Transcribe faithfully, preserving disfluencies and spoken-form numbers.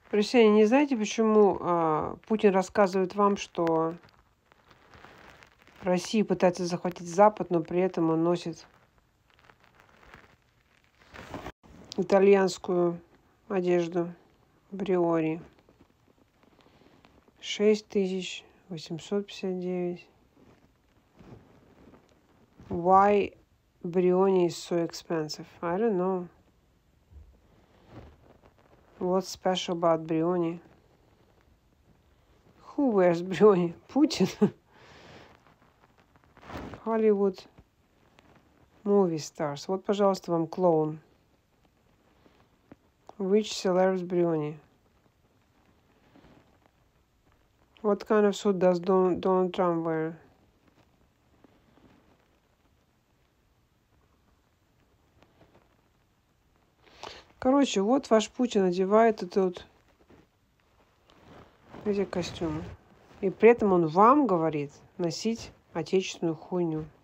Россияне, не знаете, почему а, Путин рассказывает вам, что Россия пытается захватить Запад, но при этом он носит итальянскую одежду Бриори? Шесть тысяч восемьсот пятьдесят девять. Why Brioni is so expensive? I don't know. What's special about Brioni? Who wears Brioni? Putin? Hollywood movie stars. Вот, пожалуйста, вам клоун. Which celebs Brioni? What kind of suit does Don- Donald Trump wear? Короче, вот ваш Путин одевает этот, эти костюмы. И при этом он вам говорит носить отечественную хуйню.